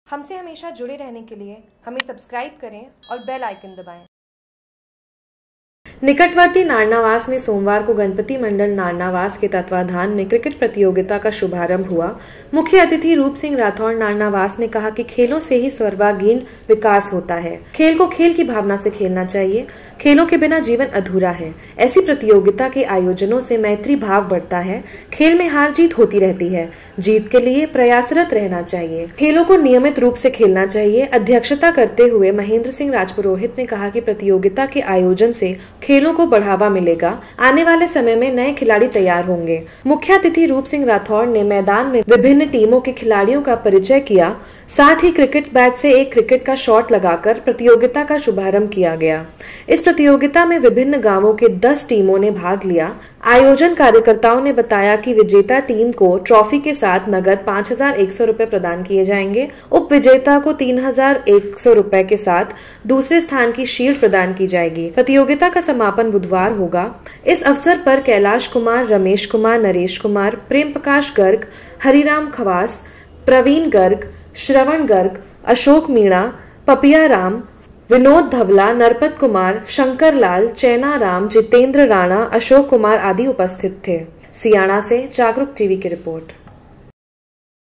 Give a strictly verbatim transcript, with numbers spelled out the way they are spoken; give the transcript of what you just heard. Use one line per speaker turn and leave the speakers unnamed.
हमसे हमेशा जुड़े रहने के लिए हमें सब्सक्राइब करें और बेल आइकन दबाएं।
निकटवर्ती नारनावास में सोमवार को गणपति मंडल नारनावास के तत्वाधान में क्रिकेट प्रतियोगिता का शुभारंभ हुआ। मुख्य अतिथि रूप सिंह राठौर नारनावास ने कहा कि खेलों से ही सर्वांगीण विकास होता है। खेल को खेल की भावना से खेलना चाहिए। खेलों के बिना जीवन अधूरा है। ऐसी प्रतियोगिता के आयोजनों से मैत्री भाव बढ़ता है। खेल में हार जीत होती रहती है। जीत के लिए प्रयासरत रहना चाहिए। खेलों को नियमित रूप से खेलना चाहिए। अध्यक्षता करते हुए महेंद्र सिंह राजपुरोहित ने कहा कि प्रतियोगिता के आयोजन से खेलों को बढ़ावा मिलेगा। आने वाले समय में नए खिलाड़ी तैयार होंगे। मुख्य अतिथि रूप सिंह राठौर ने मैदान में विभिन्न टीमों के खिलाड़ियों का परिचय किया। साथ ही क्रिकेट बैट से एक क्रिकेट का शॉट लगाकर प्रतियोगिता का शुभारंभ किया गया। इस प्रतियोगिता में विभिन्न गांवों के दस टीमों ने भाग लिया। आयोजन कार्यकर्ताओं ने बताया कि विजेता टीम को ट्रॉफी के साथ नगद पाँच हजार एक सौ रूपए प्रदान किए जाएंगे। उप विजेता को तीन हजार एक सौ रूपए के साथ दूसरे स्थान की शील्ड प्रदान की जाएगी। प्रतियोगिता का समापन बुधवार होगा। इस अवसर पर कैलाश कुमार, रमेश कुमार, नरेश कुमार, प्रेम प्रकाश गर्ग, हरिराम खवास, प्रवीण गर्ग, श्रवण गर्ग, अशोक मीणा, पपिया राम, विनोद धवला, नरपत कुमार, शंकर लाल, चैना राम, जितेंद्र राणा, अशोक कुमार आदि उपस्थित थे। सियाणा से जागरूक टीवी की रिपोर्ट।